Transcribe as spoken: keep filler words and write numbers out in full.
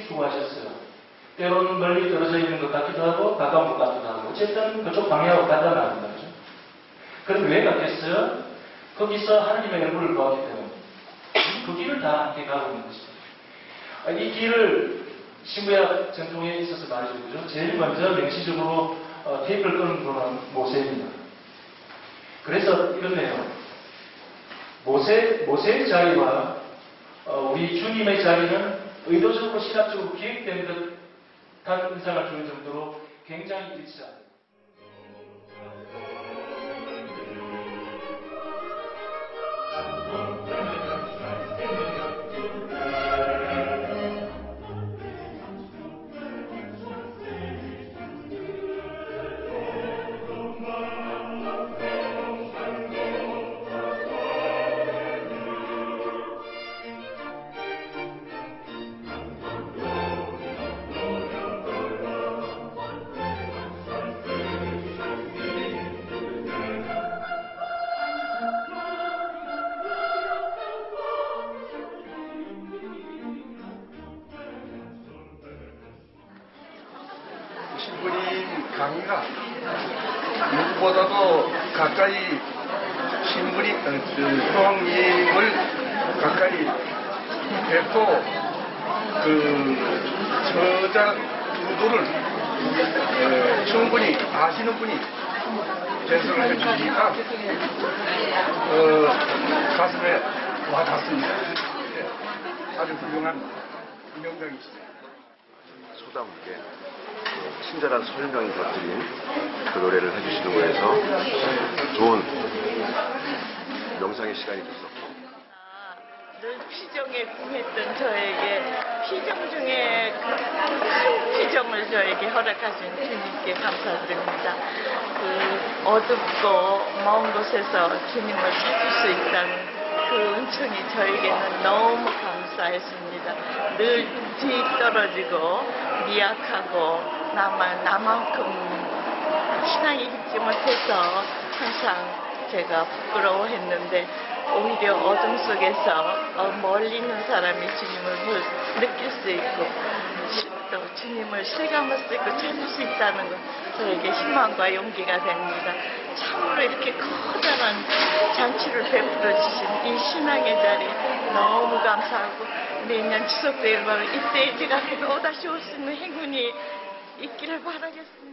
둘씩 수고하셨어요. 때로는 멀리 떨어져 있는 것 같기도 하고 가까운 것 같기도 하고 어쨌든 그쪽 방향으로 가다 나는 거죠. 그럼 왜 갔겠어요? 거기서 하나님의 얼굴을 보았기 때문에 그 길을 다 함께 가고 있는 것입니다. 이 길을 신구약 전통에 있어서 말해주죠. 제일 먼저 명시적으로 어, 테이프를 끄는 분은 모세입니다. 그래서 이렇네요. 모세, 모세의 자리와 어, 우리 주님의 자리는 의도적으로 시각적으로 기획된 듯한 인상을 주는 정도로 굉장히 일치합니다. 신부님 강의가 누구보다도 가까이 신부님, 교황님을 가까이 뵙고 그 저자 의도를 에, 충분히 아시는 분이 전설을 해주시니까 어, 가슴에 와닿습니다. 네, 아주 훌륭한 명강이시죠. 소담께 친절한 설명이 곁들인 그 노래를 해주시는 거에서 좋은 명상의 시간이 됐었고 늘 피정에 궁했던 저에게 피정 중에 큰 피정을 저에게 허락하신 주님께 감사드립니다. 그 어둡고 먼 곳에서 주님을 찾을 수 있다는 그 은총이 저에게는 너무 감사했습니다. 늘 뒤떨어지고 미약하고 나만 나만큼 신앙이 깊지 못해서 항상 제가 부끄러워했는데 오히려 어둠 속에서 멀리 있는 사람이 주님을 느낄 수 있고 또 주님을 실감할 수 있고 찾을 수 있다는 것 저에게 희망과 용기가 됩니다. 참으로 이렇게 커다란 잔치를 베풀어 주신 이 신앙의 자리 너무 감사하고 내년 추석 때 일반을 이때 제가 또다시 올 수 있는 행운이 있기를 바라겠습니다.